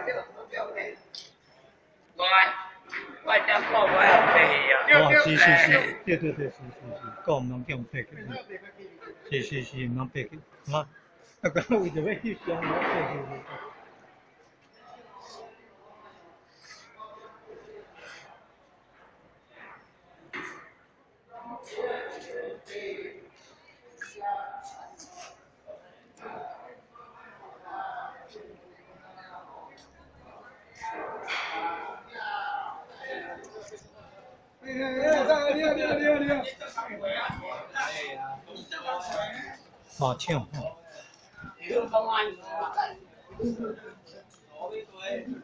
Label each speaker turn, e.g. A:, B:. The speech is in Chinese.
A: 我只讲我要飞啊！
B: 哦，是是是，对对对，是是是，讲唔通叫飞去，是是是，唔通飞去，啊，啊，讲为着要去上我飞去。你好，唱哦。